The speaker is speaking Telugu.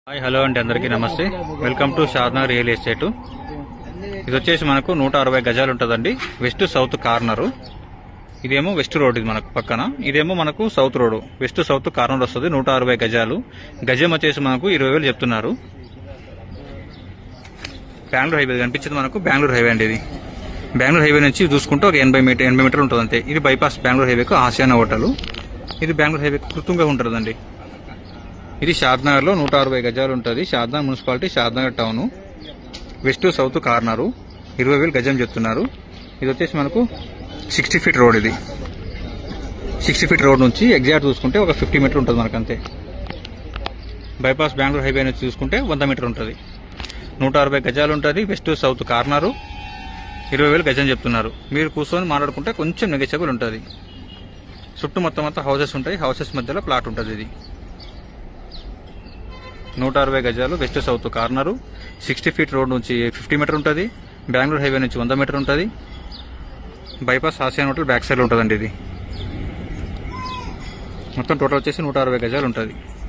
హాయ్ హలో అండి, అందరికీ నమస్తే. Welcome to Shadnagar real estate. ఇది వచ్చేసి మనకు 160 గజాలు ఉంటుందండి. West south corner. ఇదేమో వెస్ట్ రోడ్, ఇది మనకు పక్కన. ఇదేమో మనకు south road. West south corner వస్తుంది. 160 గజాలు. గజం వచ్చేసి మనకు 20,000 చెప్తున్నారు. బెంగళూరు హైవే కనిపించింది మనకు. బెంగళూరు హైవే అండి ఇది. బెంగళూరు హైవే నుంచి చూసుకుంటే ఒక 80 మీటర్లు ఉంటుంది అంతే. ఇది బైపాస్ బెంగళూరు హైవేకు ఆసియానా హోటల్. ఇది బెంగళూరు హైవేకు కృతంగా ఉంటుందండి. ఇది షాద్నగర్ లో 160 గజాలు ఉంటుంది. Shadnagar municipality, Shadnagar town. West south corner. 20,000 గజం చెప్తున్నారు. ఇది వచ్చేసి మనకు 60 ఫీట్ రోడ్. ఇది 60 ఫీట్ రోడ్ నుంచి ఎగ్జాక్ట్ చూసుకుంటే ఒక 50 మీటర్ ఉంటుంది మనకు అంతే. బైపాస్ బెంగళూరు హైవే నుంచి చూసుకుంటే 100 మీటర్ ఉంటుంది. 160 గజాలు ఉంటుంది. West south corner. 20,000 గజం చెప్తున్నారు. మీరు కూర్చొని మాట్లాడుకుంటే కొంచెం నెగోషియబుల్ ఉంటుంది. చుట్టూ మొత్తం హౌసెస్ ఉంటాయి. హౌసెస్ మధ్యలో ప్లాట్ ఉంటుంది. ఇది 160 గజాలు. West south corner. 60 feet road నుంచి 50 మీటర్ ఉంటుంది. బెంగళూరు హైవే నుంచి 100 మీటర్ ఉంటుంది. Bypass Asiana hotel back side ఉంటుందండి. ఇది మొత్తం టోటల్ వచ్చేసి 160 గజాలు ఉంటుంది.